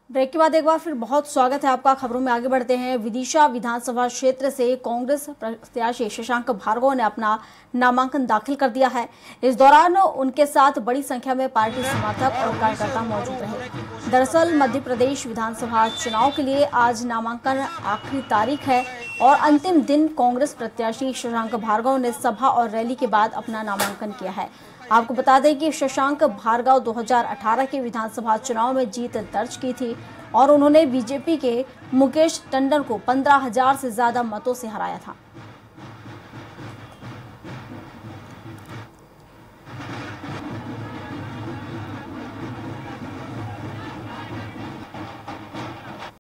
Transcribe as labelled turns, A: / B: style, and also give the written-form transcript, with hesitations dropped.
A: Break के बाद एक बार फिर बहुत स्वागत है आपका। खबरों में आगे बढ़ते हैं। विदिशा विधानसभा क्षेत्र से कांग्रेस प्रत्याशी शशांक भार्गव ने अपना नामांकन दाखिल कर दिया है। इस दौरान उनके साथ बड़ी संख्या में पार्टी समर्थक और कार्यकर्ता मौजूद रहे। दरअसल मध्य प्रदेश विधानसभा चुनाव के लिए आज नामांकन आखिरी तारीख है और अंतिम दिन कांग्रेस प्रत्याशी शशांक भार्गव ने सभा और रैली के बाद अपना नामांकन किया है। आपको बता दें कि शशांक भार्गव 2018 के विधानसभा चुनाव में जीत दर्ज की थी और उन्होंने बीजेपी के मुकेश टंडन को 15,000 से ज्यादा मतों से हराया था।